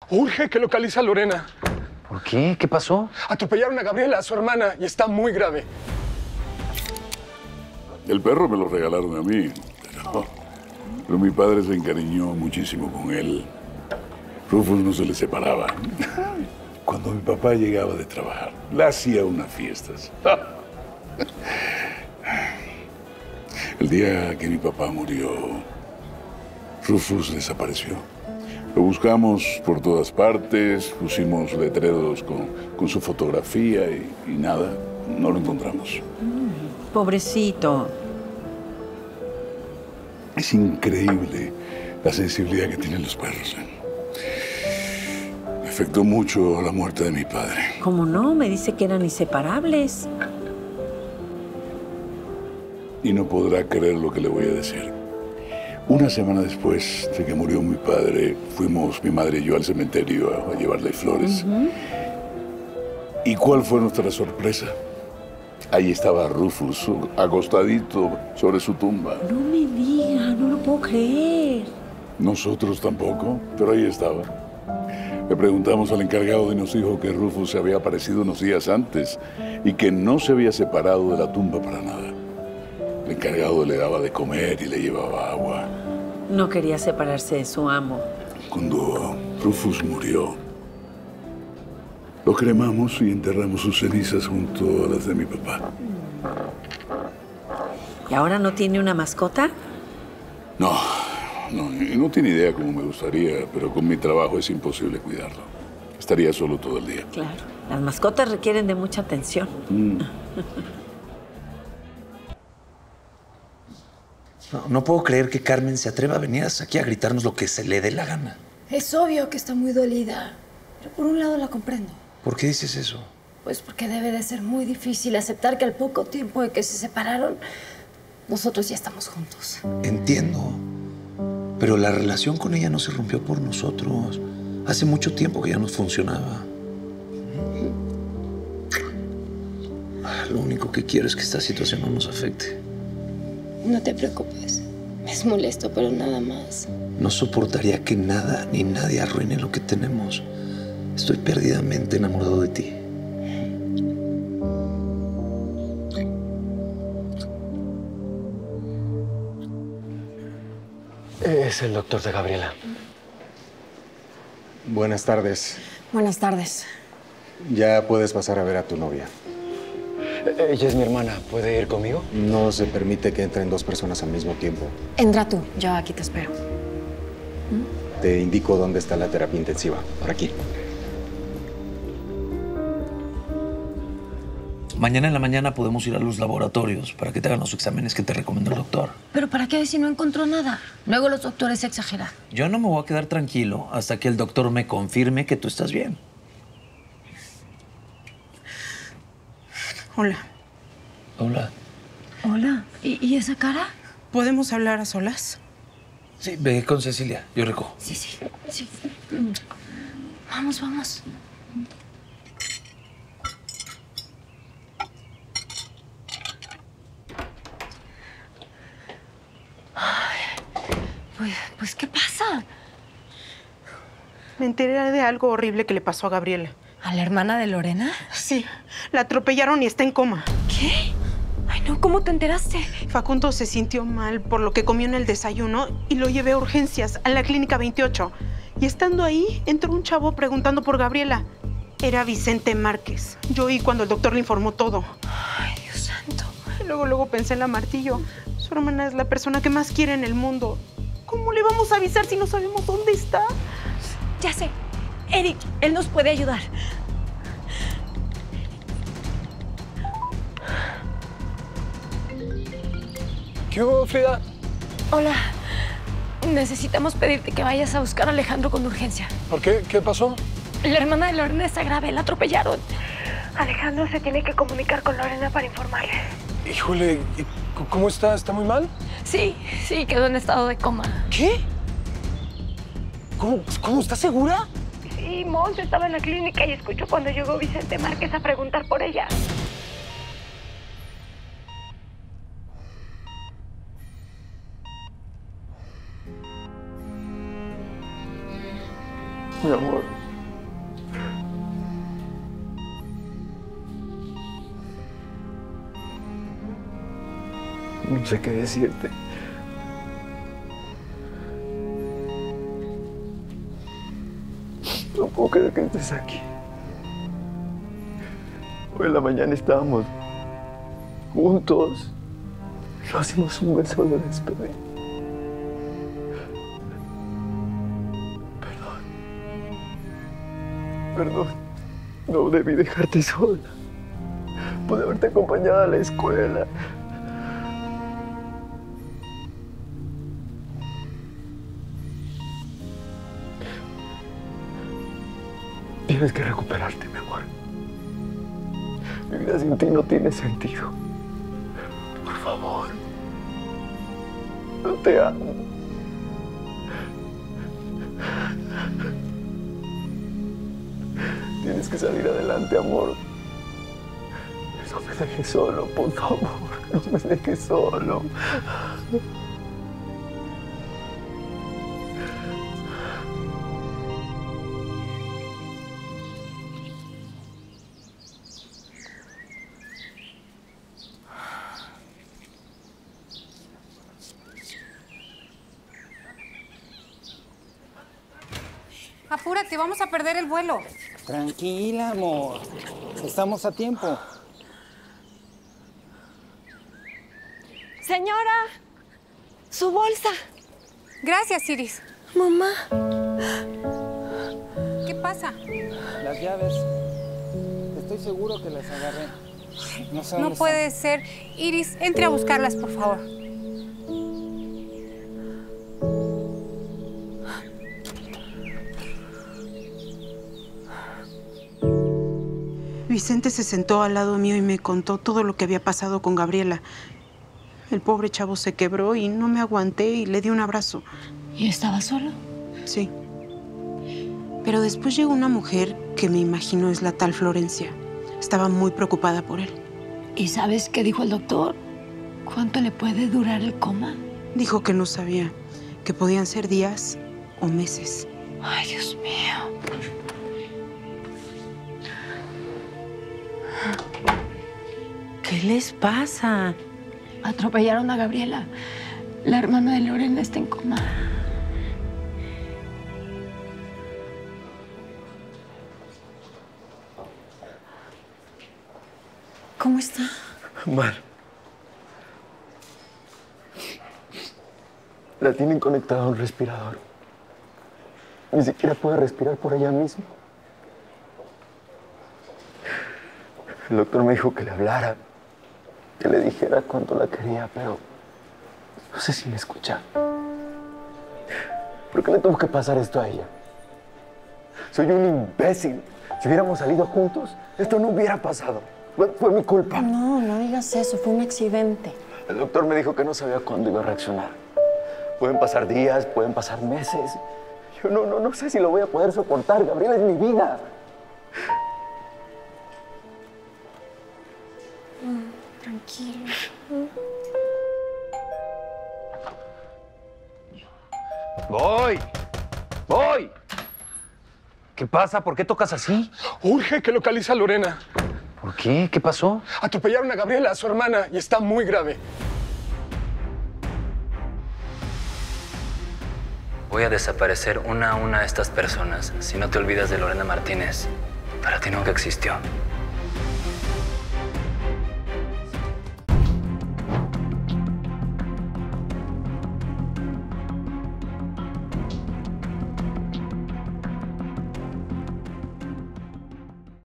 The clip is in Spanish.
Urge que localice a Lorena. ¿Por qué? ¿Qué pasó? Atropellaron a Gabriela, a su hermana, y está muy grave. El perro me lo regalaron a mí, pero mi padre se encariñó muchísimo con él. Rufus no se le separaba. Cuando mi papá llegaba de trabajar, le hacía unas fiestas. El día que mi papá murió, Rufus desapareció. Lo buscamos por todas partes, pusimos letreros con su fotografía y nada, no lo encontramos. Pobrecito. Es increíble la sensibilidad que tienen los perros. Me afectó mucho la muerte de mi padre. ¿Cómo no? Me dice que eran inseparables. Y no podrá creer lo que le voy a decir. Una semana después de que murió mi padre, fuimos mi madre y yo al cementerio a llevarle flores. ¿Y cuál fue nuestra sorpresa? Ahí estaba Rufus, acostadito sobre su tumba. No me diga, no lo puedo creer. Nosotros tampoco, pero ahí estaba. Le preguntamos al encargado y nos dijo que Rufus se había aparecido unos días antes y que no se había separado de la tumba para nada. El encargado le daba de comer y le llevaba agua. No quería separarse de su amo. Cuando Rufus murió, lo cremamos y enterramos sus cenizas junto a las de mi papá. ¿Y ahora no tiene una mascota? No tiene idea cómo me gustaría, pero con mi trabajo es imposible cuidarlo. Estaría solo todo el día. Claro, las mascotas requieren de mucha atención. No puedo creer que Carmen se atreva a venir hasta aquí a gritarnos lo que se le dé la gana. Es obvio que está muy dolida, pero por un lado la comprendo. ¿Por qué dices eso? Pues porque debe de ser muy difícil aceptar que al poco tiempo de que se separaron, nosotros ya estamos juntos. Entiendo, pero la relación con ella no se rompió por nosotros. Hace mucho tiempo que ya no funcionaba. Lo único que quiero es que esta situación no nos afecte. No te preocupes. Es molesto, pero nada más. No soportaría que nada ni nadie arruine lo que tenemos. Estoy perdidamente enamorado de ti. Es el doctor de Gabriela. Buenas tardes. Buenas tardes. Ya puedes pasar a ver a tu novia. Ella es mi hermana. ¿Puede ir conmigo? No se permite que entren dos personas al mismo tiempo. Entra tú, yo aquí te espero. Te indico dónde está la terapia intensiva. Por aquí. Mañana en la mañana podemos ir a los laboratorios para que te hagan los exámenes que te recomendó el doctor. ¿Pero para qué si no encontró nada? Luego los doctores exageran. Yo no me voy a quedar tranquilo hasta que el doctor me confirme que tú estás bien. Hola. Hola. Hola. ¿Y esa cara? ¿Podemos hablar a solas? Sí, ve con Cecilia. Yo recojo. Sí. Vamos. Pues, ¿qué pasa? Me enteré de algo horrible que le pasó a Gabriela. ¿A la hermana de Lorena? Sí, la atropellaron y está en coma. ¿Qué? Ay, no, ¿cómo te enteraste? Facundo se sintió mal por lo que comió en el desayuno y lo llevé a urgencias a la clínica 28. Y estando ahí, entró un chavo preguntando por Gabriela. Era Vicente Márquez. Yo oí cuando el doctor le informó todo. Ay, Dios santo. Y luego pensé en la Martillo. Su hermana es la persona que más quiere en el mundo. ¿Cómo le vamos a avisar si no sabemos dónde está? Ya sé. Eric, él nos puede ayudar. ¿Qué hubo, Frida? Hola. Necesitamos pedirte que vayas a buscar a Alejandro con urgencia. ¿Por qué? ¿Qué pasó? La hermana de Lorena está grave, la atropellaron. Alejandro se tiene que comunicar con Lorena para informarle. Híjole, ¿cómo está? ¿Está muy mal? Sí, quedó en estado de coma. ¿Qué? ¿Cómo? ¿Estás segura? Sí, Mons estaba en la clínica y escuchó cuando llegó Vicente Márquez a preguntar por ella. Mi amor. No sé qué decirte. No puedo creer que estés aquí. Hoy en la mañana estábamos juntos. Nos dimos un beso de despedida. Perdón. No debí dejarte sola. Pude haberte acompañado a la escuela. Tienes que recuperarte, mi amor. Mi vida sin ti no tiene sentido. Por favor. No te amo. Tienes que salir adelante, amor. No me dejes solo, por favor. No me dejes solo. Apúrate, vamos a perder el vuelo. Tranquila, amor. Estamos a tiempo. Señora, su bolsa. Gracias, Iris. Mamá. ¿Qué pasa? Las llaves. Estoy seguro que las agarré. No sé No dónde puede ser. Iris, entre a buscarlas, por favor. Vicente se sentó al lado mío y me contó todo lo que había pasado con Gabriela. El pobre chavo se quebró y no me aguanté y le di un abrazo. ¿Y estaba solo? Sí. Pero después llegó una mujer que me imagino es la tal Florencia. Estaba muy preocupada por él. ¿Y sabes qué dijo el doctor? ¿Cuánto le puede durar el coma? Dijo que no sabía, que podían ser días o meses. Ay, Dios mío. ¿Qué les pasa? Atropellaron a Gabriela. La hermana de Lorena está en coma. ¿Cómo está? Mal. La tienen conectada a un respirador. Ni siquiera puede respirar por ella misma. El doctor me dijo que le hablara, que le dijera cuánto la quería, pero no sé si me escucha. ¿Por qué le tuvo que pasar esto a ella? Soy un imbécil. Si hubiéramos salido juntos, esto no hubiera pasado. Fue mi culpa. No, no digas eso. Fue un accidente. El doctor me dijo que no sabía cuándo iba a reaccionar. Pueden pasar días, pueden pasar meses. Yo no sé si lo voy a poder soportar. Gabriela es mi vida. Tranquilo. ¡Voy! ¿Qué pasa? ¿Por qué tocas así? Urge que localice a Lorena. ¿Por qué? ¿Qué pasó? Atropellaron a Gabriela, a su hermana, y está muy grave. Voy a desaparecer una a una a estas personas si no te olvidas de Lorena Martínez. Para ti nunca existió.